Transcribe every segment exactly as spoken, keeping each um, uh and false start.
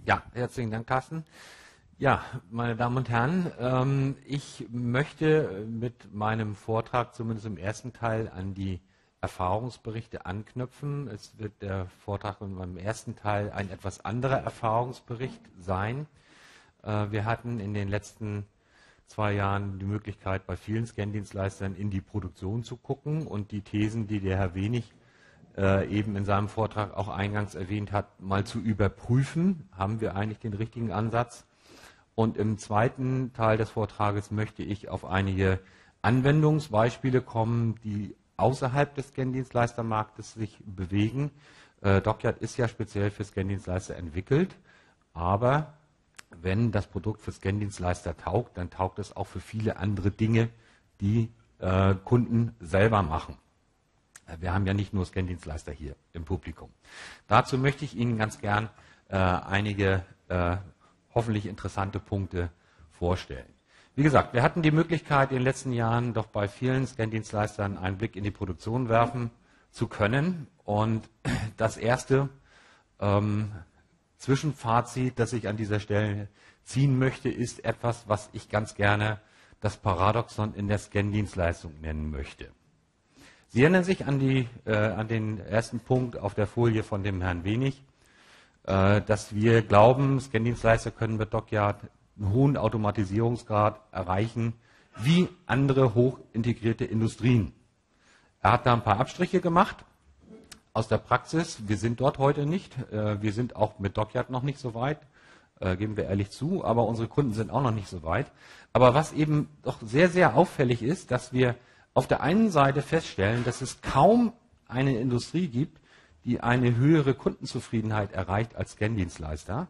Ja, herzlichen Dank, Carsten. Ja, meine Damen und Herren, ähm, ich möchte mit meinem Vortrag zumindest im ersten Teil an die Erfahrungsberichte anknüpfen. Es wird der Vortrag in meinem ersten Teil ein etwas anderer Erfahrungsbericht sein. Äh, wir hatten in den letzten zwei Jahren die Möglichkeit, bei vielen Scan-Dienstleistern in die Produktion zu gucken und die Thesen, die der Herr Wenig äh, eben in seinem Vortrag auch eingangs erwähnt hat, mal zu überprüfen. Haben wir eigentlich den richtigen Ansatz? Und im zweiten Teil des Vortrages möchte ich auf einige Anwendungsbeispiele kommen, die außerhalb des Scan-Dienstleistermarktes sich bewegen. Äh, Dockyard ist ja speziell für Scan-Dienstleister entwickelt, aber wenn das Produkt für Scan-Dienstleister taugt, dann taugt es auch für viele andere Dinge, die äh, Kunden selber machen. Wir haben ja nicht nur Scan-Dienstleister hier im Publikum. Dazu möchte ich Ihnen ganz gern äh, einige äh, hoffentlich interessante Punkte vorstellen. Wie gesagt, wir hatten die Möglichkeit, in den letzten Jahren doch bei vielen Scan-Dienstleistern einen Blick in die Produktion werfen zu können. Und das erste ähm, Zwischenfazit, das ich an dieser Stelle ziehen möchte, ist etwas, was ich ganz gerne das Paradoxon in der Scan-Dienstleistung nennen möchte. Sie erinnern sich an, die, äh, an den ersten Punkt auf der Folie von dem Herrn Wenig, äh, dass wir glauben, Scan-Dienstleister können mit Dockyard einen hohen Automatisierungsgrad erreichen, wie andere hochintegrierte Industrien. Er hat da ein paar Abstriche gemacht aus der Praxis. Wir sind dort heute nicht. Äh, wir sind auch mit Dockyard noch nicht so weit, äh, geben wir ehrlich zu, aber unsere Kunden sind auch noch nicht so weit. Aber was eben doch sehr, sehr auffällig ist, dass wir auf der einen Seite feststellen, dass es kaum eine Industrie gibt, die eine höhere Kundenzufriedenheit erreicht als Scan-Dienstleister,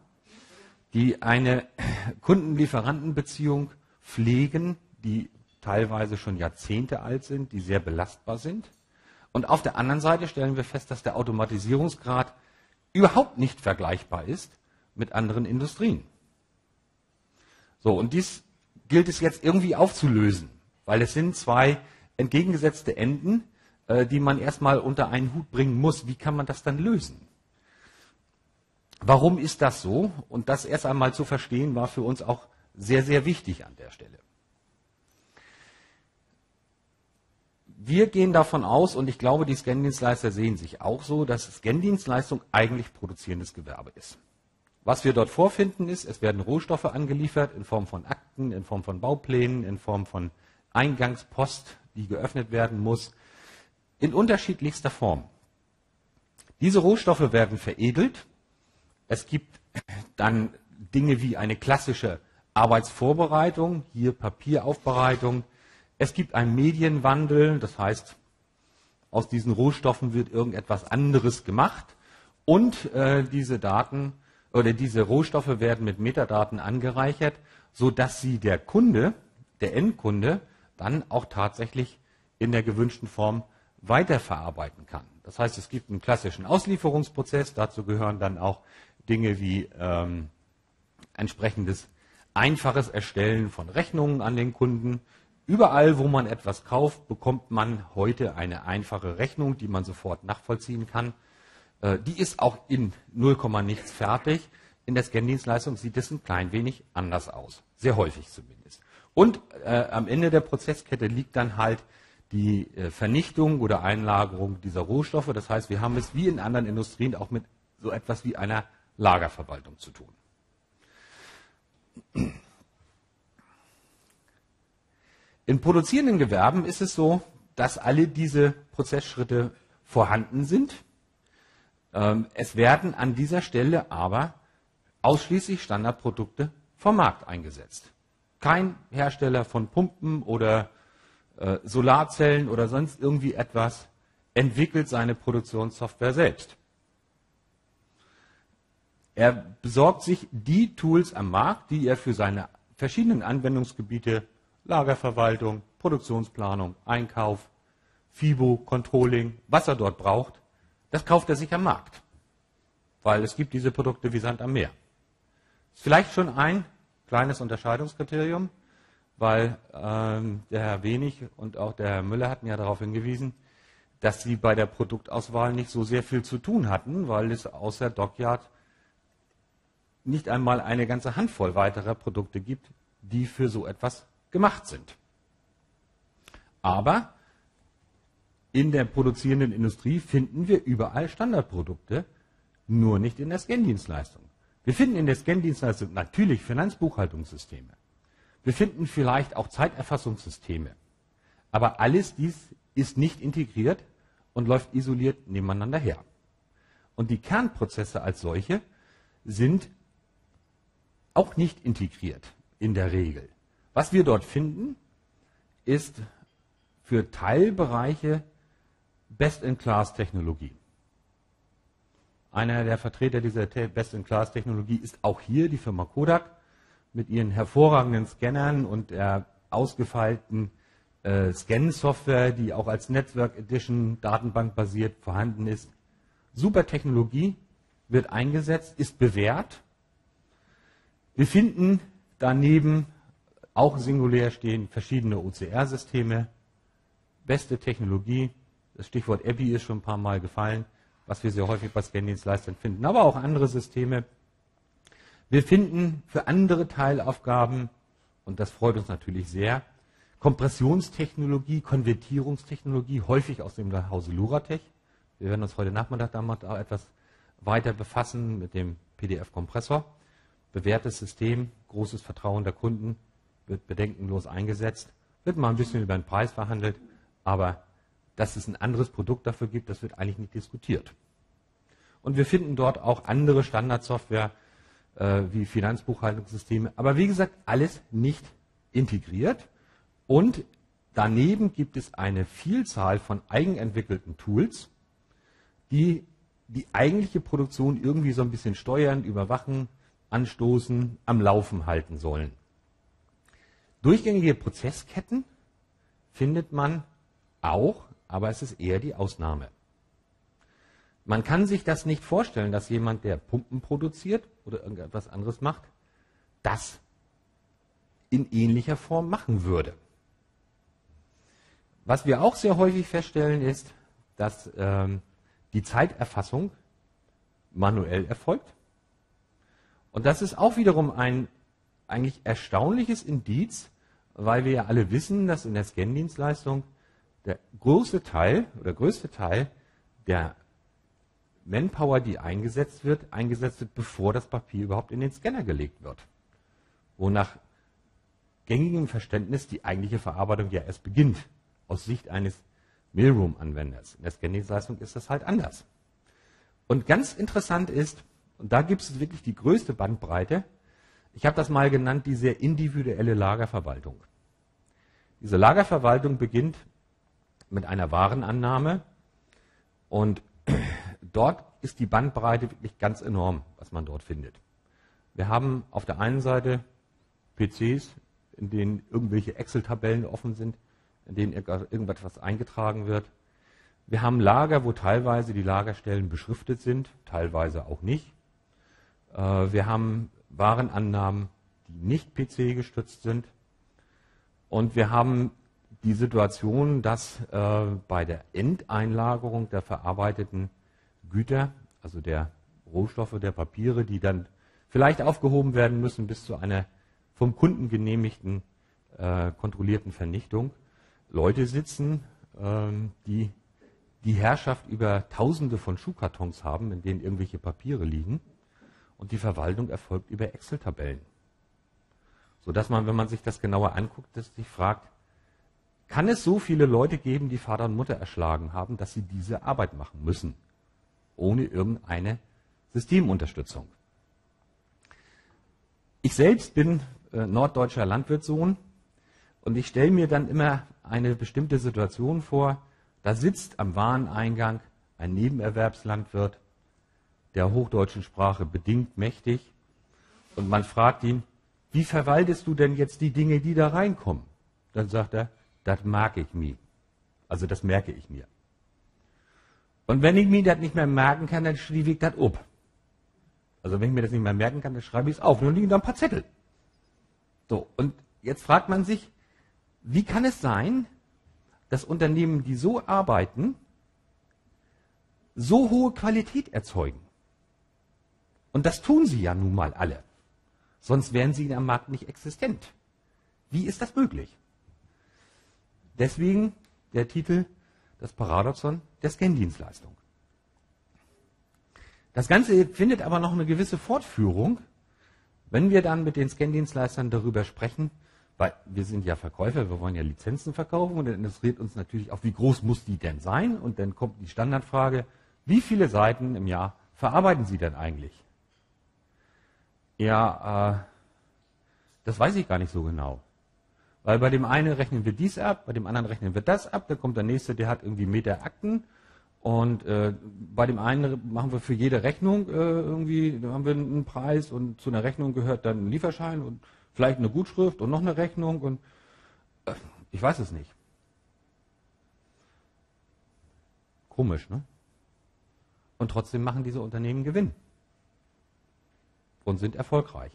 die eine Kunden-Lieferanten-Beziehung pflegen, die teilweise schon Jahrzehnte alt sind, die sehr belastbar sind. Und auf der anderen Seite stellen wir fest, dass der Automatisierungsgrad überhaupt nicht vergleichbar ist mit anderen Industrien. So, und dies gilt es jetzt irgendwie aufzulösen, weil es sind zwei entgegengesetzte Enden, äh, die man erstmal unter einen Hut bringen muss. Wie kann man das dann lösen? Warum ist das so? Und das erst einmal zu verstehen, war für uns auch sehr, sehr wichtig an der Stelle. Wir gehen davon aus, und ich glaube, die Scan-Dienstleister sehen sich auch so, dass Scan-Dienstleistung eigentlich produzierendes Gewerbe ist. Was wir dort vorfinden ist, es werden Rohstoffe angeliefert in Form von Akten, in Form von Bauplänen, in Form von Eingangspost, die geöffnet werden muss, in unterschiedlichster Form. Diese Rohstoffe werden veredelt. Es gibt dann Dinge wie eine klassische Arbeitsvorbereitung, hier Papieraufbereitung. Es gibt einen Medienwandel, das heißt, aus diesen Rohstoffen wird irgendetwas anderes gemacht und äh, diese Daten oder diese Rohstoffe werden mit Metadaten angereichert, sodass sie der Kunde, der Endkunde, dann auch tatsächlich in der gewünschten Form weiterverarbeiten kann. Das heißt, es gibt einen klassischen Auslieferungsprozess, dazu gehören dann auch Dinge wie ähm, entsprechendes einfaches Erstellen von Rechnungen an den Kunden. Überall, wo man etwas kauft, bekommt man heute eine einfache Rechnung, die man sofort nachvollziehen kann. Äh, die ist auch in null Komma nichts fertig. In der Scan-Dienstleistung sieht es ein klein wenig anders aus, sehr häufig zumindest. Und äh, am Ende der Prozesskette liegt dann halt die äh, Vernichtung oder Einlagerung dieser Rohstoffe. Das heißt, wir haben es wie in anderen Industrien auch mit so etwas wie einer Lagerverwaltung zu tun. In produzierenden Gewerben ist es so, dass alle diese Prozessschritte vorhanden sind. Ähm, es werden an dieser Stelle aber ausschließlich Standardprodukte vom Markt eingesetzt. Kein Hersteller von Pumpen oder äh, Solarzellen oder sonst irgendwie etwas entwickelt seine Produktionssoftware selbst. Er besorgt sich die Tools am Markt, die er für seine verschiedenen Anwendungsgebiete, Lagerverwaltung, Produktionsplanung, Einkauf, FIBO, Controlling, was er dort braucht, das kauft er sich am Markt. Weil es gibt diese Produkte wie Sand am Meer. Ist vielleicht schon ein kleines Unterscheidungskriterium, weil ähm, der Herr Wenig und auch der Herr Müller hatten ja darauf hingewiesen, dass sie bei der Produktauswahl nicht so sehr viel zu tun hatten, weil es außer Dockyard nicht einmal eine ganze Handvoll weiterer Produkte gibt, die für so etwas gemacht sind. Aber in der produzierenden Industrie finden wir überall Standardprodukte, nur nicht in der Scan-Dienstleistung. Wir finden in der Scan-Dienstleistung natürlich Finanzbuchhaltungssysteme. Wir finden vielleicht auch Zeiterfassungssysteme. Aber alles dies ist nicht integriert und läuft isoliert nebeneinander her. Und die Kernprozesse als solche sind auch nicht integriert in der Regel. Was wir dort finden, ist für Teilbereiche Best-in-Class-Technologie. Einer der Vertreter dieser Best-in-Class-Technologie ist auch hier die Firma Kodak mit ihren hervorragenden Scannern und der ausgefeilten äh, Scan-Software, die auch als Network Edition datenbankbasiert vorhanden ist. Super Technologie, wird eingesetzt, ist bewährt. Wir finden daneben auch singulär stehen verschiedene O C R-Systeme, beste Technologie, das Stichwort E B I ist schon ein paar Mal gefallen, was wir sehr häufig bei Scan-Dienstleistern finden, aber auch andere Systeme. Wir finden für andere Teilaufgaben, und das freut uns natürlich sehr, Kompressionstechnologie, Konvertierungstechnologie, häufig aus dem Hause Luratech. Wir werden uns heute Nachmittag damit auch etwas weiter befassen mit dem P D F-Kompressor. Bewährtes System, großes Vertrauen der Kunden, wird bedenkenlos eingesetzt, wird mal ein bisschen über den Preis verhandelt, aber dass es ein anderes Produkt dafür gibt, das wird eigentlich nicht diskutiert. Und wir finden dort auch andere Standardsoftware äh, wie Finanzbuchhaltungssysteme, aber wie gesagt, alles nicht integriert. Und daneben gibt es eine Vielzahl von eigenentwickelten Tools, die die eigentliche Produktion irgendwie so ein bisschen steuern, überwachen, anstoßen, am Laufen halten sollen. Durchgängige Prozessketten findet man auch, aber es ist eher die Ausnahme. Man kann sich das nicht vorstellen, dass jemand, der Pumpen produziert oder irgendetwas anderes macht, das in ähnlicher Form machen würde. Was wir auch sehr häufig feststellen, ist, dass ähm, die Zeiterfassung manuell erfolgt. Und das ist auch wiederum ein eigentlich erstaunliches Indiz, weil wir ja alle wissen, dass in der Scan-Dienstleistung der große Teil oder größte Teil der Manpower, die eingesetzt wird, eingesetzt wird, bevor das Papier überhaupt in den Scanner gelegt wird. Wo nach gängigem Verständnis die eigentliche Verarbeitung ja erst beginnt, aus Sicht eines Mailroom-Anwenders. In der Scan-Dienstleistung ist das halt anders. Und ganz interessant ist, und da gibt es wirklich die größte Bandbreite, ich habe das mal genannt, die sehr individuelle Lagerverwaltung. Diese Lagerverwaltung beginnt mit einer Warenannahme und dort ist die Bandbreite wirklich ganz enorm, was man dort findet. Wir haben auf der einen Seite P Cs, in denen irgendwelche Excel-Tabellen offen sind, in denen irgendetwas eingetragen wird. Wir haben Lager, wo teilweise die Lagerstellen beschriftet sind, teilweise auch nicht. Wir haben Warenannahmen, die nicht P C gestützt sind. Und wir haben die Situation, dass äh, bei der Endeinlagerung der verarbeiteten Güter, also der Rohstoffe, der Papiere, die dann vielleicht aufgehoben werden müssen bis zu einer vom Kunden genehmigten, äh, kontrollierten Vernichtung, Leute sitzen, äh, die die Herrschaft über Tausende von Schuhkartons haben, in denen irgendwelche Papiere liegen. Und die Verwaltung erfolgt über Excel-Tabellen. Sodass man, wenn man sich das genauer anguckt, sich fragt, kann es so viele Leute geben, die Vater und Mutter erschlagen haben, dass sie diese Arbeit machen müssen, ohne irgendeine Systemunterstützung? Ich selbst bin äh, norddeutscher Landwirtssohn und ich stelle mir dann immer eine bestimmte Situation vor, da sitzt am Wareneingang ein Nebenerwerbslandwirt, der hochdeutschen Sprache bedingt mächtig, und man fragt ihn, wie verwaltest du denn jetzt die Dinge, die da reinkommen? Dann sagt er, das mag ich mir. Also das merke ich mir. Und wenn ich mir das nicht mehr merken kann, dann schreibe ich das ab. Also wenn ich mir das nicht mehr merken kann, dann schreibe ich es auf. Und dann liegen da ein paar Zettel. So, und jetzt fragt man sich, wie kann es sein, dass Unternehmen, die so arbeiten, so hohe Qualität erzeugen? Und das tun sie ja nun mal alle. Sonst wären sie am Markt nicht existent. Wie ist das möglich? Deswegen der Titel, das Paradoxon der Scan-Dienstleistung. Das Ganze findet aber noch eine gewisse Fortführung, wenn wir dann mit den Scan-Dienstleistern darüber sprechen, weil wir sind ja Verkäufer, wir wollen ja Lizenzen verkaufen und dann interessiert uns natürlich auch, wie groß muss die denn sein? Und dann kommt die Standardfrage, wie viele Seiten im Jahr verarbeiten Sie denn eigentlich? Ja, äh, das weiß ich gar nicht so genau. Weil bei dem einen rechnen wir dies ab, bei dem anderen rechnen wir das ab, dann kommt der nächste, der hat irgendwie Meter Akten und äh, bei dem einen machen wir für jede Rechnung äh, irgendwie, da haben wir einen Preis und zu einer Rechnung gehört dann ein Lieferschein und vielleicht eine Gutschrift und noch eine Rechnung und äh, ich weiß es nicht. Komisch, ne? Und trotzdem machen diese Unternehmen Gewinn und sind erfolgreich.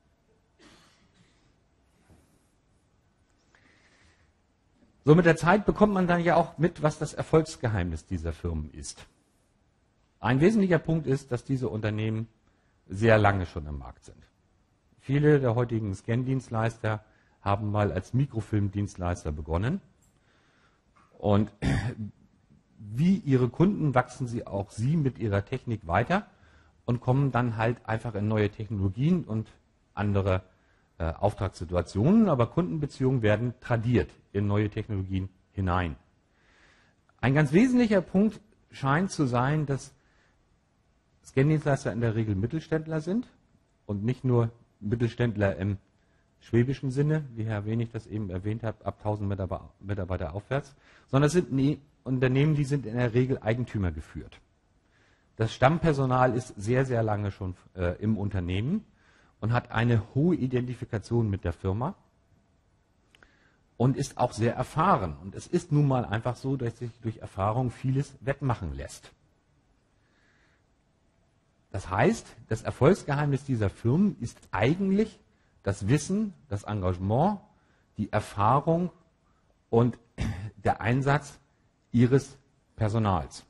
So mit der Zeit bekommt man dann ja auch mit, was das Erfolgsgeheimnis dieser Firmen ist. Ein wesentlicher Punkt ist, dass diese Unternehmen sehr lange schon im Markt sind. Viele der heutigen Scan-Dienstleister haben mal als Mikrofilmdienstleister begonnen. Und wie ihre Kunden wachsen sie auch sie mit ihrer Technik weiter und kommen dann halt einfach in neue Technologien und andere äh, Auftragssituationen, aber Kundenbeziehungen werden tradiert in neue Technologien hinein. Ein ganz wesentlicher Punkt scheint zu sein, dass Scan-Dienstleister in der Regel Mittelständler sind und nicht nur Mittelständler im schwäbischen Sinne, wie Herr Wenig das eben erwähnt hat, ab tausend Mitarbeiter aufwärts, sondern es sind nee, Unternehmen, die sind in der Regel Eigentümer geführt. Das Stammpersonal ist sehr, sehr lange schon äh, im Unternehmen und hat eine hohe Identifikation mit der Firma und ist auch sehr erfahren. Und es ist nun mal einfach so, dass sich durch Erfahrung vieles wettmachen lässt. Das heißt, das Erfolgsgeheimnis dieser Firmen ist eigentlich das Wissen, das Engagement, die Erfahrung und der Einsatz ihres Personals.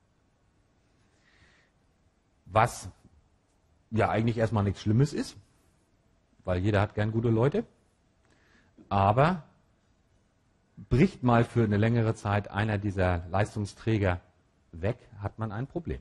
Was ja eigentlich erstmal nichts Schlimmes ist, weil jeder hat gern gute Leute, aber bricht mal für eine längere Zeit einer dieser Leistungsträger weg, hat man ein Problem.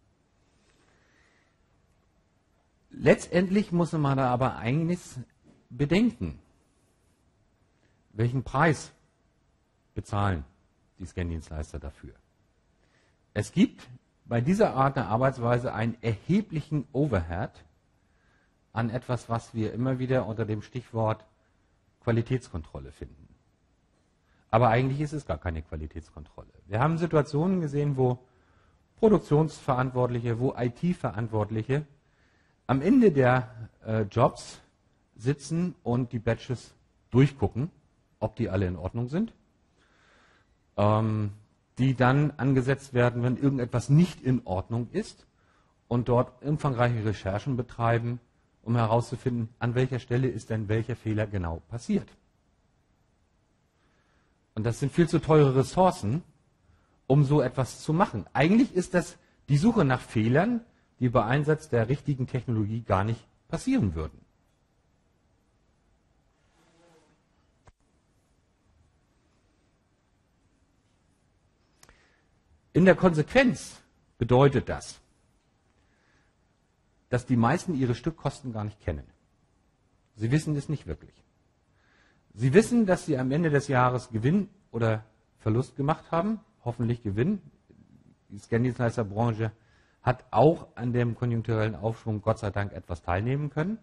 Letztendlich muss man da aber eines bedenken. Welchen Preis bezahlen die Scan-Dienstleister dafür? Es gibt bei dieser Art der Arbeitsweise einen erheblichen Overhead an etwas, was wir immer wieder unter dem Stichwort Qualitätskontrolle finden. Aber eigentlich ist es gar keine Qualitätskontrolle. Wir haben Situationen gesehen, wo Produktionsverantwortliche, wo I T-Verantwortliche am Ende der äh, Jobs sitzen und die Batches durchgucken, ob die alle in Ordnung sind, ähm, die dann angesetzt werden, wenn irgendetwas nicht in Ordnung ist und dort umfangreiche Recherchen betreiben, um herauszufinden, an welcher Stelle ist denn welcher Fehler genau passiert. Und das sind viel zu teure Ressourcen, um so etwas zu machen. Eigentlich ist das die Suche nach Fehlern, die bei Einsatz der richtigen Technologie gar nicht passieren würden. In der Konsequenz bedeutet das, dass die meisten ihre Stückkosten gar nicht kennen. Sie wissen es nicht wirklich. Sie wissen, dass sie am Ende des Jahres Gewinn oder Verlust gemacht haben, hoffentlich Gewinn. Die Scan-Dienstleisterbranche hat auch an dem konjunkturellen Aufschwung Gott sei Dank etwas teilnehmen können.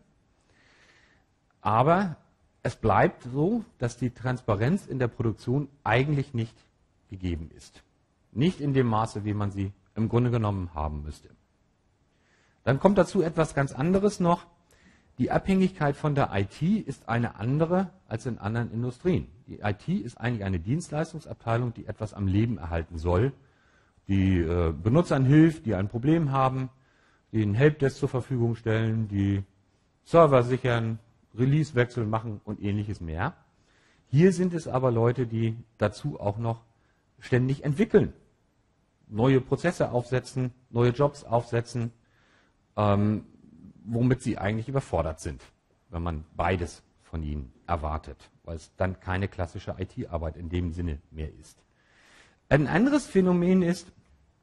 Aber es bleibt so, dass die Transparenz in der Produktion eigentlich nicht gegeben ist. Nicht in dem Maße, wie man sie im Grunde genommen haben müsste. Dann kommt dazu etwas ganz anderes noch. Die Abhängigkeit von der I T ist eine andere als in anderen Industrien. Die I T ist eigentlich eine Dienstleistungsabteilung, die etwas am Leben erhalten soll, die äh, Benutzern hilft, die ein Problem haben, die einen Helpdesk zur Verfügung stellen, die Server sichern, Release-Wechsel machen und ähnliches mehr. Hier sind es aber Leute, die dazu auch noch ständig entwickeln, neue Prozesse aufsetzen, neue Jobs aufsetzen, ähm, womit sie eigentlich überfordert sind, wenn man beides von ihnen erwartet, weil es dann keine klassische I T-Arbeit in dem Sinne mehr ist. Ein anderes Phänomen ist,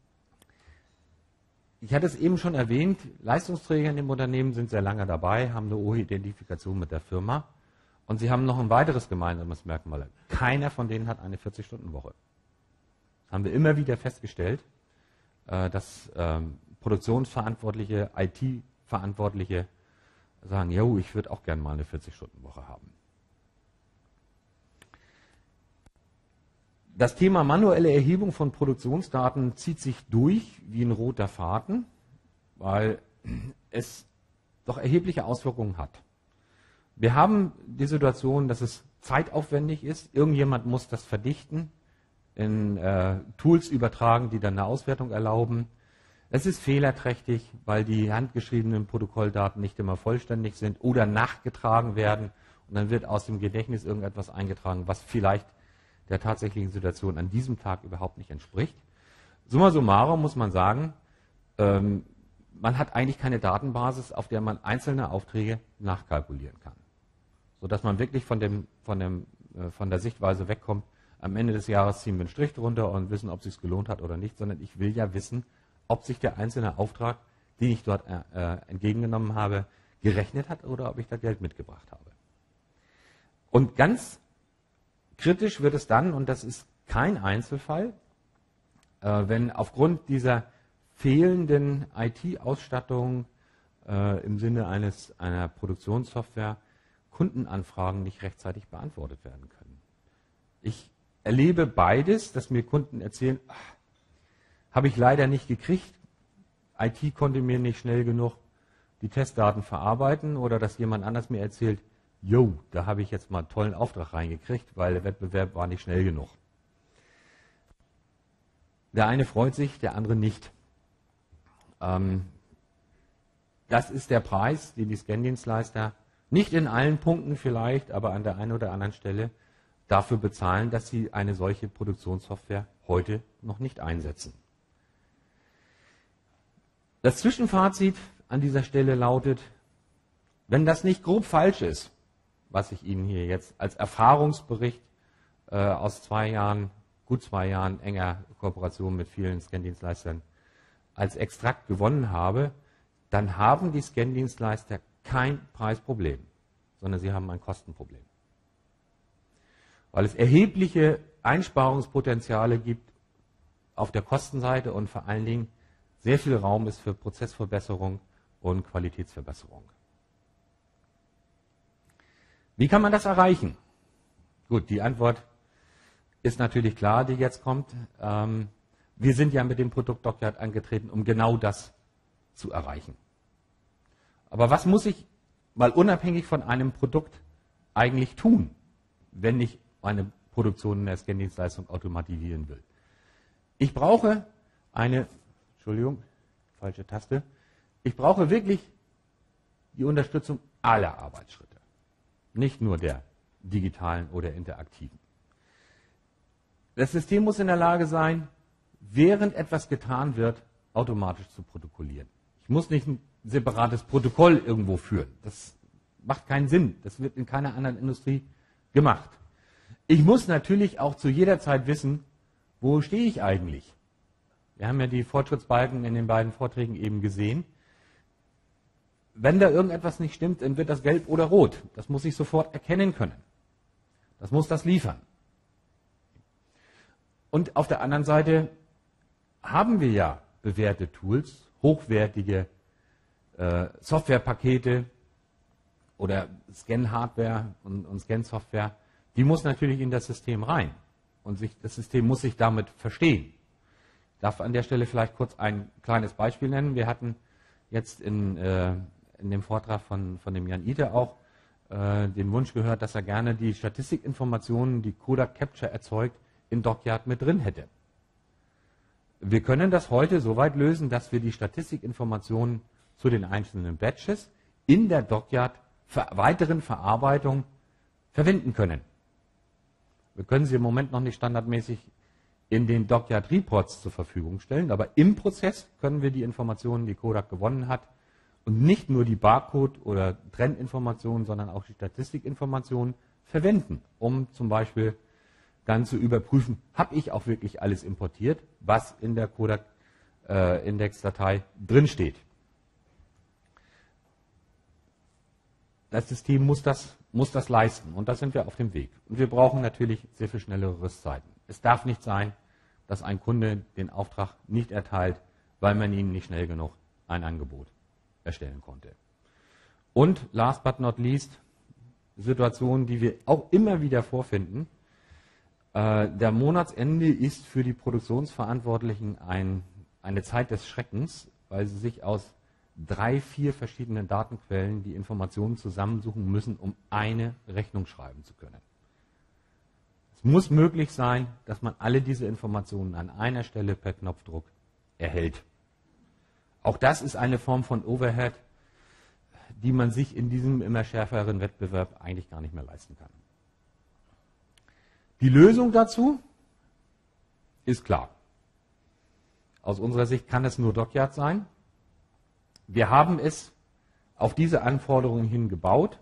ich hatte es eben schon erwähnt, Leistungsträger in dem Unternehmen sind sehr lange dabei, haben eine hohe Identifikation mit der Firma und sie haben noch ein weiteres gemeinsames Merkmal. Keiner von denen hat eine vierzig-Stunden-Woche. Das haben wir immer wieder festgestellt, dass Produktionsverantwortliche, I T-Verantwortliche sagen, jo, ich würde auch gerne mal eine vierzig-Stunden-Woche haben. Das Thema manuelle Erhebung von Produktionsdaten zieht sich durch wie ein roter Faden, weil es doch erhebliche Auswirkungen hat. Wir haben die Situation, dass es zeitaufwendig ist. Irgendjemand muss das verdichten, in äh, Tools übertragen, die dann eine Auswertung erlauben. Es ist fehlerträchtig, weil die handgeschriebenen Protokolldaten nicht immer vollständig sind oder nachgetragen werden. Und dann wird aus dem Gedächtnis irgendetwas eingetragen, was vielleicht der tatsächlichen Situation an diesem Tag überhaupt nicht entspricht. Summa summarum muss man sagen, ähm, man hat eigentlich keine Datenbasis, auf der man einzelne Aufträge nachkalkulieren kann. Sodass man wirklich von, dem, von, dem, äh, von der Sichtweise wegkommt, am Ende des Jahres ziehen wir einen Strich drunter und wissen, ob es sich gelohnt hat oder nicht, sondern ich will ja wissen, ob sich der einzelne Auftrag, den ich dort äh, entgegengenommen habe, gerechnet hat oder ob ich da Geld mitgebracht habe. Und ganz kritisch wird es dann, und das ist kein Einzelfall, äh, wenn aufgrund dieser fehlenden I T-Ausstattung äh, im Sinne eines, einer Produktionssoftware Kundenanfragen nicht rechtzeitig beantwortet werden können. Ich erlebe beides, dass mir Kunden erzählen, ach, habe ich leider nicht gekriegt, I T konnte mir nicht schnell genug die Testdaten verarbeiten, oder dass jemand anders mir erzählt, jo, da habe ich jetzt mal einen tollen Auftrag reingekriegt, weil der Wettbewerb war nicht schnell genug. Der eine freut sich, der andere nicht. Ähm, das ist der Preis, den die Scan-Dienstleister nicht in allen Punkten vielleicht, aber an der einen oder anderen Stelle dafür bezahlen, dass sie eine solche Produktionssoftware heute noch nicht einsetzen. Das Zwischenfazit an dieser Stelle lautet, wenn das nicht grob falsch ist, was ich Ihnen hier jetzt als Erfahrungsbericht äh, aus zwei Jahren, gut zwei Jahren enger Kooperation mit vielen Scan-Dienstleistern als Extrakt gewonnen habe, dann haben die Scan-Dienstleister kein Preisproblem, sondern sie haben ein Kostenproblem. Weil es erhebliche Einsparungspotenziale gibt auf der Kostenseite und vor allen Dingen sehr viel Raum ist für Prozessverbesserung und Qualitätsverbesserung. Wie kann man das erreichen? Gut, die Antwort ist natürlich klar, die jetzt kommt. Ähm, wir sind ja mit dem Produkt Dockyard angetreten, um genau das zu erreichen. Aber was muss ich mal unabhängig von einem Produkt eigentlich tun, wenn ich meine Produktion in der Scan-Dienstleistung automatisieren will? Ich brauche eine, Entschuldigung, falsche Taste, ich brauche wirklich die Unterstützung aller Arbeitsschritte. Nicht nur der digitalen oder interaktiven. Das System muss in der Lage sein, während etwas getan wird, automatisch zu protokollieren. Ich muss nicht ein separates Protokoll irgendwo führen. Das macht keinen Sinn. Das wird in keiner anderen Industrie gemacht. Ich muss natürlich auch zu jeder Zeit wissen, wo stehe ich eigentlich? Wir haben ja die Fortschrittsbalken in den beiden Vorträgen eben gesehen. Wenn da irgendetwas nicht stimmt, dann wird das gelb oder rot. Das muss ich sofort erkennen können. Das muss das liefern. Und auf der anderen Seite haben wir ja bewährte Tools, hochwertige äh, Softwarepakete oder Scan-Hardware und, und Scan-Software. Die muss natürlich in das System rein. Und sich, das System muss sich damit verstehen. Ich darf an der Stelle vielleicht kurz ein kleines Beispiel nennen. Wir hatten jetzt in... Äh, in dem Vortrag von, von dem Jan Ide auch äh, den Wunsch gehört, dass er gerne die Statistikinformationen, die Kodak Capture erzeugt, in Dockyard mit drin hätte. Wir können das heute so weit lösen, dass wir die Statistikinformationen zu den einzelnen Batches in der Dockyard für weiteren Verarbeitung verwenden können. Wir können sie im Moment noch nicht standardmäßig in den Dockyard Reports zur Verfügung stellen, aber im Prozess können wir die Informationen, die Kodak gewonnen hat, und nicht nur die Barcode- oder Trendinformationen, sondern auch die Statistikinformationen verwenden, um zum Beispiel dann zu überprüfen, habe ich auch wirklich alles importiert, was in der Kodak-Index-Datei äh, drinsteht. Das System muss das, muss das leisten und da sind wir auf dem Weg. Und wir brauchen natürlich sehr viel schnellere Rüstzeiten. Es darf nicht sein, dass ein Kunde den Auftrag nicht erteilt, weil man ihnen nicht schnell genug ein Angebot erstellen konnte. Und last but not least, Situationen, die wir auch immer wieder vorfinden. Äh, der Monatsende ist für die Produktionsverantwortlichen ein, eine Zeit des Schreckens, weil sie sich aus drei, vier verschiedenen Datenquellen die Informationen zusammensuchen müssen, um eine Rechnung schreiben zu können. Es muss möglich sein, dass man alle diese Informationen an einer Stelle per Knopfdruck erhält. Auch das ist eine Form von Overhead, die man sich in diesem immer schärferen Wettbewerb eigentlich gar nicht mehr leisten kann. Die Lösung dazu ist klar. Aus unserer Sicht kann es nur Dockyard sein. Wir haben es auf diese Anforderungen hin gebaut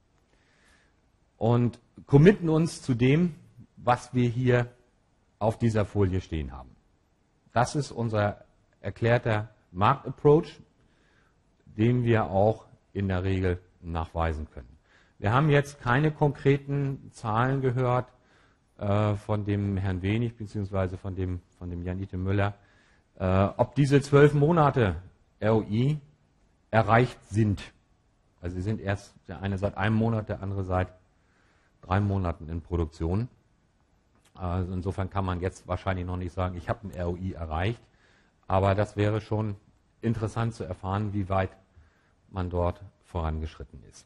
und committen uns zu dem, was wir hier auf dieser Folie stehen haben. Das ist unser erklärter Marktapproach, den wir auch in der Regel nachweisen können. Wir haben jetzt keine konkreten Zahlen gehört äh, von dem Herrn Wenig bzw. von dem, von dem Jan-Ite Müller, äh, ob diese zwölf Monate R O I erreicht sind. Also sie sind erst der eine seit einem Monat, der andere seit drei Monaten in Produktion. Also insofern kann man jetzt wahrscheinlich noch nicht sagen, ich habe ein R O I erreicht, aber das wäre schon interessant zu erfahren, wie weit man dort vorangeschritten ist.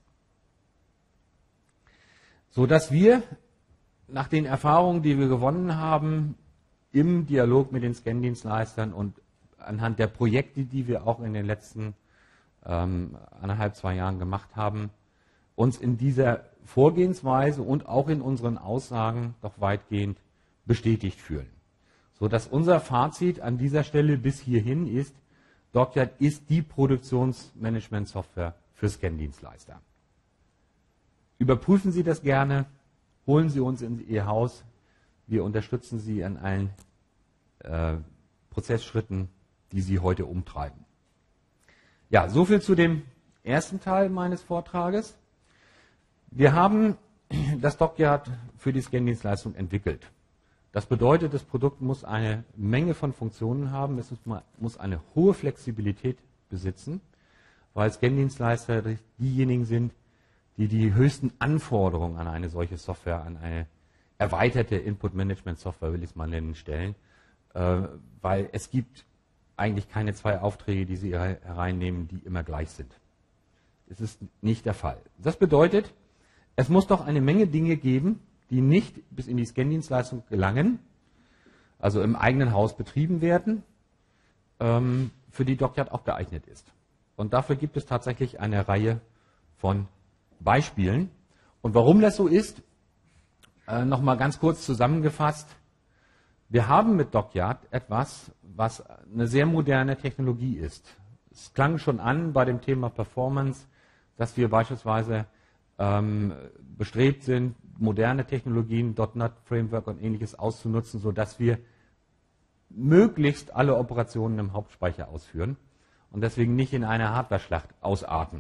So dass wir nach den Erfahrungen, die wir gewonnen haben, im Dialog mit den Scan-Dienstleistern und anhand der Projekte, die wir auch in den letzten ähm, anderthalb, zwei Jahren gemacht haben, uns in dieser Vorgehensweise und auch in unseren Aussagen doch weitgehend bestätigt fühlen. So dass unser Fazit an dieser Stelle bis hierhin ist, Dockyard ist die Produktionsmanagement-Software für Scan-Dienstleister. Überprüfen Sie das gerne, holen Sie uns in Ihr Haus. Wir unterstützen Sie an allen äh, Prozessschritten, die Sie heute umtreiben. Ja, soviel zu dem ersten Teil meines Vortrages. Wir haben das Dockyard für die Scan-Dienstleistung entwickelt. Das bedeutet, das Produkt muss eine Menge von Funktionen haben, es muss eine hohe Flexibilität besitzen, weil Scan-Dienstleister diejenigen sind, die die höchsten Anforderungen an eine solche Software, an eine erweiterte Input-Management-Software, will ich es mal nennen, stellen, äh, weil es gibt eigentlich keine zwei Aufträge, die sie hereinnehmen, die immer gleich sind. Das ist nicht der Fall. Das bedeutet, es muss doch eine Menge Dinge geben, die nicht bis in die Scan-Dienstleistung gelangen, also im eigenen Haus betrieben werden, ähm, für die Dockyard auch geeignet ist. Und dafür gibt es tatsächlich eine Reihe von Beispielen. Und warum das so ist, äh, nochmal ganz kurz zusammengefasst. Wir haben mit Dockyard etwas, was eine sehr moderne Technologie ist. Es klang schon an bei dem Thema Performance, dass wir beispielsweise ähm, bestrebt sind, moderne Technologien, .NET Framework und ähnliches auszunutzen, sodass wir möglichst alle Operationen im Hauptspeicher ausführen und deswegen nicht in eine Hardware-Schlacht ausarten.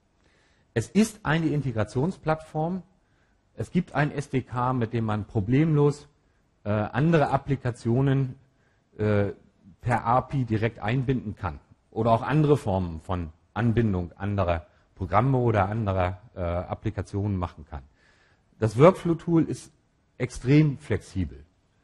Es ist eine Integrationsplattform. Es gibt ein S D K, mit dem man problemlos äh, andere Applikationen äh, per A P I direkt einbinden kann oder auch andere Formen von Anbindung anderer Programme oder anderer äh, Applikationen machen kann. Das Workflow-Tool ist extrem flexibel.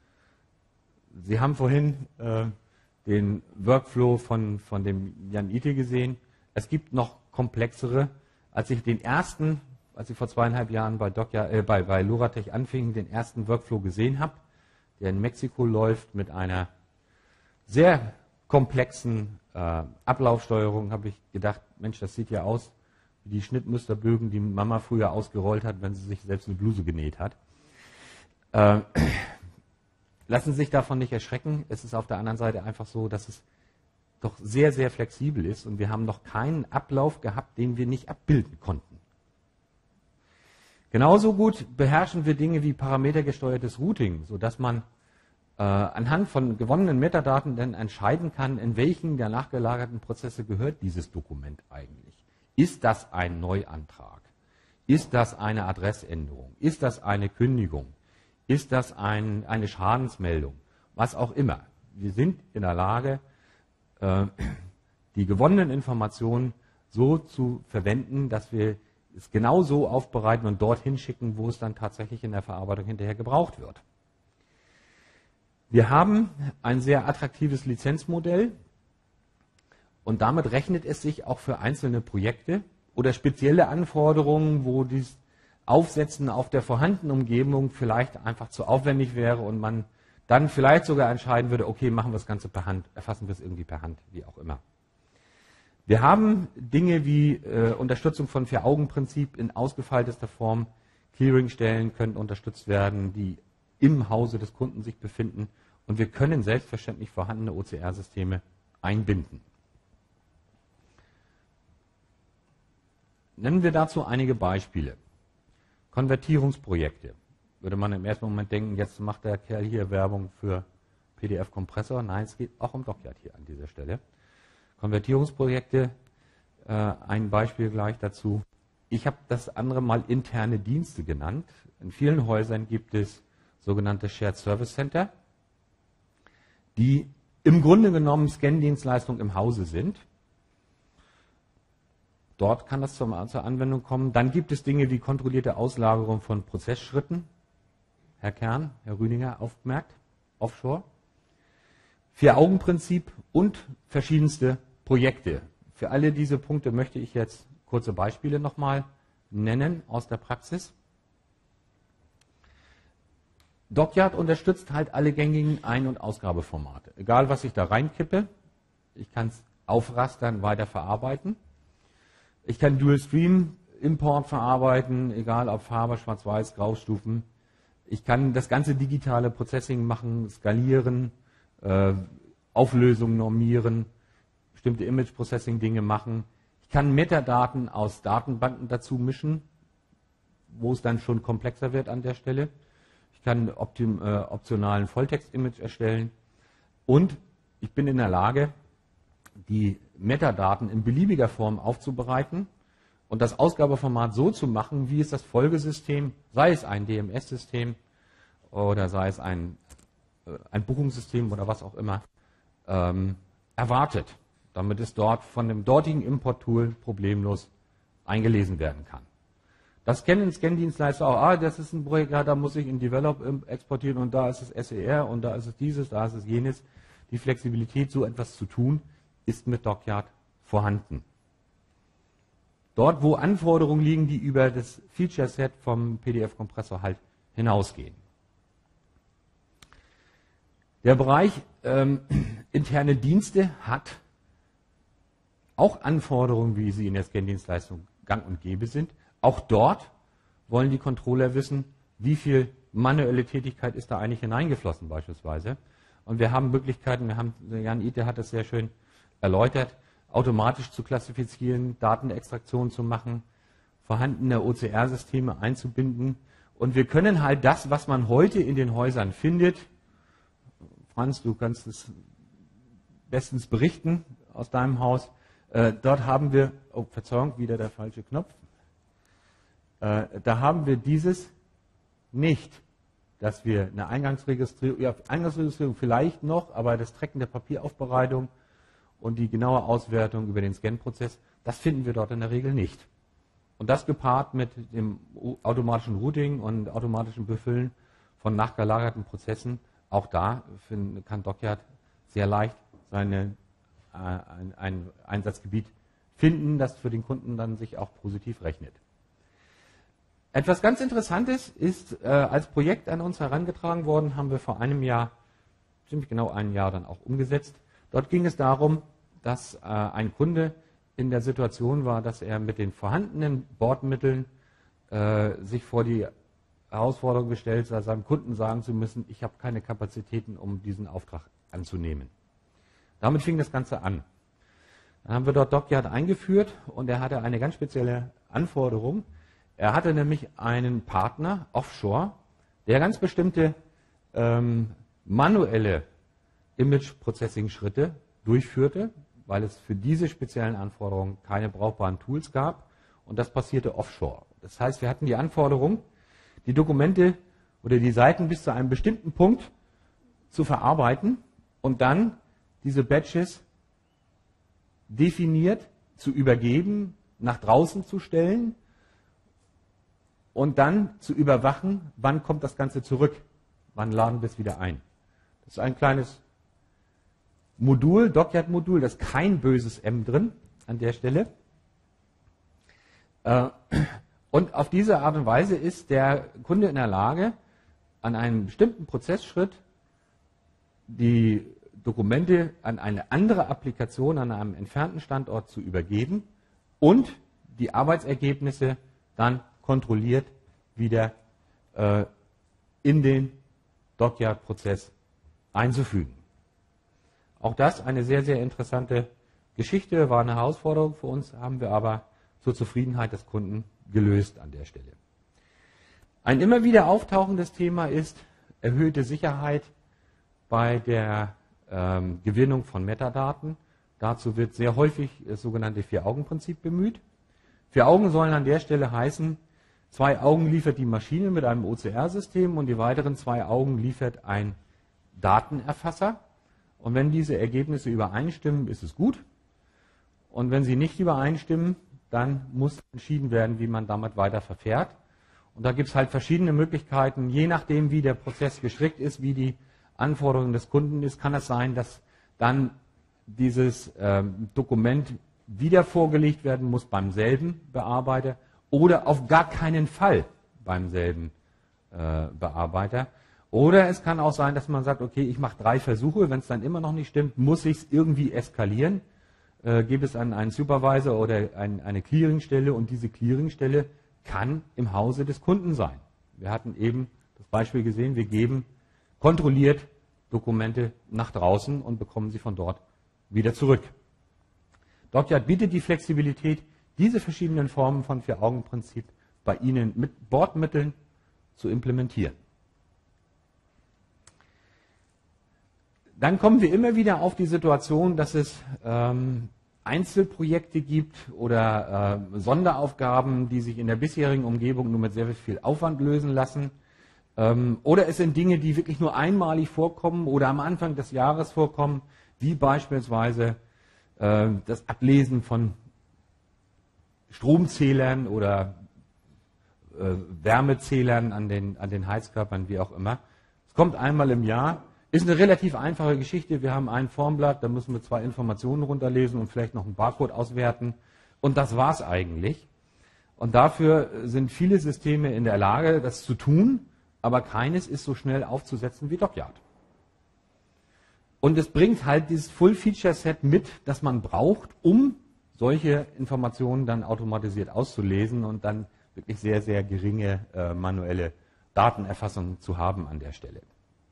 Sie haben vorhin äh, den Workflow von, von dem Jan-Ite gesehen. Es gibt noch komplexere. Als ich den ersten, als ich vor zweieinhalb Jahren bei, Dockyard, äh, bei, bei Luratech anfing, den ersten Workflow gesehen habe, der in Mexiko läuft mit einer sehr komplexen äh, Ablaufsteuerung, habe ich gedacht, Mensch, das sieht ja aus wie die Schnittmusterbögen, die Mama früher ausgerollt hat, wenn sie sich selbst eine Bluse genäht hat. Äh, lassen Sie sich davon nicht erschrecken. Es ist auf der anderen Seite einfach so, dass es doch sehr, sehr flexibel ist und wir haben noch keinen Ablauf gehabt, den wir nicht abbilden konnten. Genauso gut beherrschen wir Dinge wie parametergesteuertes Routing, sodass man äh, anhand von gewonnenen Metadaten dann entscheiden kann, in welchen der nachgelagerten Prozesse gehört dieses Dokument eigentlich. Ist das ein Neuantrag? Ist das eine Adressänderung? Ist das eine Kündigung? Ist das ein, eine Schadensmeldung? Was auch immer. Wir sind in der Lage, äh, die gewonnenen Informationen so zu verwenden, dass wir es genau so aufbereiten und dorthin schicken, wo es dann tatsächlich in der Verarbeitung hinterher gebraucht wird. Wir haben ein sehr attraktives Lizenzmodell und damit rechnet es sich auch für einzelne Projekte oder spezielle Anforderungen, wo das Aufsetzen auf der vorhandenen Umgebung vielleicht einfach zu aufwendig wäre und man dann vielleicht sogar entscheiden würde, okay, machen wir das Ganze per Hand, erfassen wir es irgendwie per Hand, wie auch immer. Wir haben Dinge wie äh, Unterstützung von Vier-Augen-Prinzip in ausgefeiltester Form. Clearingstellen können unterstützt werden, die im Hause des Kunden sich befinden. Und wir können selbstverständlich vorhandene O C R-Systeme einbinden. Nennen wir dazu einige Beispiele. Konvertierungsprojekte. Würde man im ersten Moment denken, jetzt macht der Kerl hier Werbung für P D F-Kompressor. Nein, es geht auch um Dockyard hier an dieser Stelle. Konvertierungsprojekte, äh, ein Beispiel gleich dazu. Ich habe das andere mal interne Dienste genannt. In vielen Häusern gibt es sogenannte Shared Service Center, die im Grunde genommen Scan-Dienstleistungen im Hause sind. Dort kann das zur, zur Anwendung kommen. Dann gibt es Dinge wie kontrollierte Auslagerung von Prozessschritten. Herr Kern, Herr Rüdinger, aufgemerkt, Offshore. Vier-Augen-Prinzip und verschiedenste Projekte. Für alle diese Punkte möchte ich jetzt kurze Beispiele nochmal nennen aus der Praxis. Dockyard unterstützt halt alle gängigen Ein- und Ausgabeformate. Egal, was ich da reinkippe, ich kann es aufrastern, weiter verarbeiten. Ich kann Dual-Stream-Import verarbeiten, egal ob Farbe, Schwarz-Weiß, Graustufen. Ich kann das ganze digitale Processing machen, skalieren, äh, Auflösung normieren, bestimmte Image-Processing-Dinge machen. Ich kann Metadaten aus Datenbanken dazu mischen, wo es dann schon komplexer wird an der Stelle. Ich kann optim, äh, optionalen Volltext-Image erstellen und ich bin in der Lage, die Metadaten in beliebiger Form aufzubereiten und das Ausgabeformat so zu machen, wie es das Folgesystem, sei es ein D M S-System oder sei es ein, äh, ein Buchungssystem oder was auch immer, ähm, erwartet, damit es dort von dem dortigen Import-Tool problemlos eingelesen werden kann. Das kennen Scan-Dienstleister auch. Ah, das ist ein Projekt, ja, da muss ich in Develop exportieren und da ist es S E R und da ist es dieses, da ist es jenes. Die Flexibilität, so etwas zu tun, ist mit Dockyard vorhanden. Dort, wo Anforderungen liegen, die über das Feature-Set vom P D F-Kompressor halt hinausgehen. Der Bereich ähm, interne Dienste hat auch Anforderungen, wie sie in der Scan-Dienstleistung gang und gäbe sind. Auch dort wollen die Controller wissen, wie viel manuelle Tätigkeit ist da eigentlich hineingeflossen beispielsweise. Und wir haben Möglichkeiten, wir haben, Jan Ite hat das sehr schön erläutert, automatisch zu klassifizieren, Datenextraktion zu machen, vorhandene O C R-Systeme einzubinden. Und wir können halt das, was man heute in den Häusern findet, Franz, du kannst es bestens berichten aus deinem Haus, äh, dort haben wir, oh Verzeihung, wieder der falsche Knopf, äh, da haben wir dieses nicht, dass wir eine Eingangsregistrierung, ja, Eingangsregistrierung vielleicht noch, aber das Tracken der Papieraufbereitung und die genaue Auswertung über den Scan-Prozess, das finden wir dort in der Regel nicht. Und das gepaart mit dem automatischen Routing und automatischen Befüllen von nachgelagerten Prozessen, auch da kann Dockyard sehr leicht seine, äh, ein, ein Einsatzgebiet finden, das für den Kunden dann sich auch positiv rechnet. Etwas ganz Interessantes ist, äh, als Projekt an uns herangetragen worden, haben wir vor einem Jahr, ziemlich genau ein Jahr dann auch umgesetzt. Dort ging es darum, dass äh, ein Kunde in der Situation war, dass er mit den vorhandenen Bordmitteln äh, sich vor die Herausforderung gestellt hat, seinem Kunden sagen zu müssen, ich habe keine Kapazitäten, um diesen Auftrag anzunehmen. Damit fing das Ganze an. Dann haben wir dort Dockyard eingeführt und er hatte eine ganz spezielle Anforderung. Er hatte nämlich einen Partner offshore, der ganz bestimmte ähm, manuelle Image-Processing-Schritte durchführte, weil es für diese speziellen Anforderungen keine brauchbaren Tools gab und das passierte offshore. Das heißt, wir hatten die Anforderung, die Dokumente oder die Seiten bis zu einem bestimmten Punkt zu verarbeiten und dann diese Batches definiert zu übergeben, nach draußen zu stellen und dann zu überwachen, wann kommt das Ganze zurück, wann laden wir es wieder ein. Das ist ein kleines Modul, Dockyard-Modul, da ist kein böses M drin an der Stelle. Und auf diese Art und Weise ist der Kunde in der Lage, an einem bestimmten Prozessschritt die Dokumente an eine andere Applikation, an einem entfernten Standort zu übergeben und die Arbeitsergebnisse dann kontrolliert wieder äh, in den Dockyard-Prozess einzufügen. Auch das eine sehr, sehr interessante Geschichte, war eine Herausforderung für uns, haben wir aber zur Zufriedenheit des Kunden gelöst an der Stelle. Ein immer wieder auftauchendes Thema ist erhöhte Sicherheit bei der ähm, Gewinnung von Metadaten. Dazu wird sehr häufig das sogenannte Vier-Augen-Prinzip bemüht. Vier Augen sollen an der Stelle heißen, zwei Augen liefert die Maschine mit einem O C R-System und die weiteren zwei Augen liefert ein Datenerfasser. Und wenn diese Ergebnisse übereinstimmen, ist es gut. Und wenn sie nicht übereinstimmen, dann muss entschieden werden, wie man damit weiter verfährt. Und da gibt es halt verschiedene Möglichkeiten, je nachdem, wie der Prozess gestrickt ist, wie die Anforderungen des Kunden ist, kann es sein, dass dann dieses ähm, Dokument wieder vorgelegt werden muss beim selben Bearbeiter oder auf gar keinen Fall beim selben äh, Bearbeiter. Oder es kann auch sein, dass man sagt, okay, ich mache drei Versuche, wenn es dann immer noch nicht stimmt, muss ich es irgendwie eskalieren. Äh, gebe es an einen Supervisor oder ein, eine Clearingstelle und diese Clearingstelle kann im Hause des Kunden sein. Wir hatten eben das Beispiel gesehen, wir geben kontrolliert Dokumente nach draußen und bekommen sie von dort wieder zurück. Dockyard bietet die Flexibilität, diese verschiedenen Formen von Vier-Augen-Prinzip bei Ihnen mit Bordmitteln zu implementieren. Dann kommen wir immer wieder auf die Situation, dass es ähm, Einzelprojekte gibt oder äh, Sonderaufgaben, die sich in der bisherigen Umgebung nur mit sehr viel Aufwand lösen lassen. Ähm, oder es sind Dinge, die wirklich nur einmalig vorkommen oder am Anfang des Jahres vorkommen, wie beispielsweise äh, das Ablesen von Stromzählern oder äh, Wärmezählern an den, an den Heizkörpern, wie auch immer. Es kommt einmal im Jahr. Ist eine relativ einfache Geschichte. Wir haben ein Formblatt, da müssen wir zwei Informationen runterlesen und vielleicht noch einen Barcode auswerten. Und das war's eigentlich. Und dafür sind viele Systeme in der Lage, das zu tun, aber keines ist so schnell aufzusetzen wie Dockyard. Und es bringt halt dieses Full-Feature-Set mit, das man braucht, um solche Informationen dann automatisiert auszulesen und dann wirklich sehr, sehr geringe äh, manuelle Datenerfassung zu haben an der Stelle.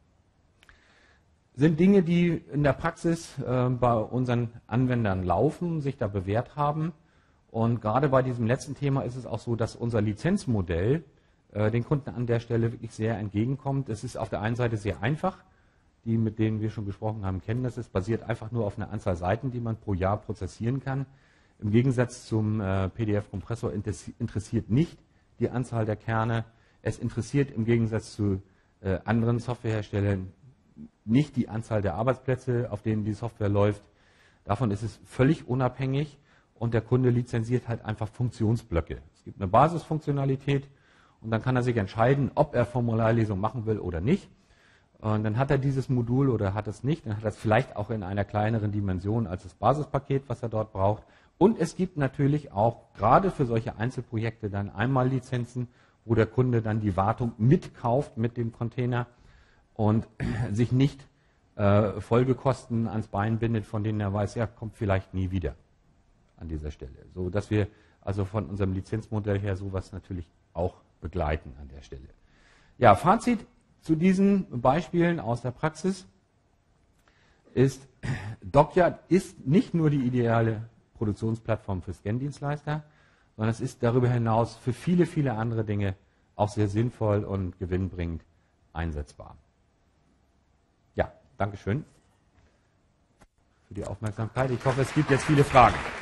Sind Dinge, die in der Praxis äh, bei unseren Anwendern laufen, sich da bewährt haben. Und gerade bei diesem letzten Thema ist es auch so, dass unser Lizenzmodell äh, den Kunden an der Stelle wirklich sehr entgegenkommt. Es ist auf der einen Seite sehr einfach. Die, mit denen wir schon gesprochen haben, kennen das. Es basiert einfach nur auf einer Anzahl Seiten, die man pro Jahr prozessieren kann. Im Gegensatz zum äh, P D F-Kompressor interessiert nicht die Anzahl der Kerne. Es interessiert im Gegensatz zu äh, anderen Softwareherstellern nicht die Anzahl der Arbeitsplätze, auf denen die Software läuft. Davon ist es völlig unabhängig und der Kunde lizenziert halt einfach Funktionsblöcke. Es gibt eine Basisfunktionalität und dann kann er sich entscheiden, ob er Formularlesung machen will oder nicht. Und dann hat er dieses Modul oder hat es nicht. Dann hat er es vielleicht auch in einer kleineren Dimension als das Basispaket, was er dort braucht. Und es gibt natürlich auch gerade für solche Einzelprojekte dann einmal Lizenzen, wo der Kunde dann die Wartung mitkauft mit dem Container und sich nicht äh, Folgekosten ans Bein bindet, von denen er weiß, ja, kommt vielleicht nie wieder an dieser Stelle. So dass wir also von unserem Lizenzmodell her sowas natürlich auch begleiten an der Stelle. Ja, Fazit zu diesen Beispielen aus der Praxis ist, Dockyard ist nicht nur die ideale Produktionsplattform für Scan-Dienstleister, sondern es ist darüber hinaus für viele, viele andere Dinge auch sehr sinnvoll und gewinnbringend einsetzbar. Ja, Dankeschön für die Aufmerksamkeit. Ich hoffe, es gibt jetzt viele Fragen.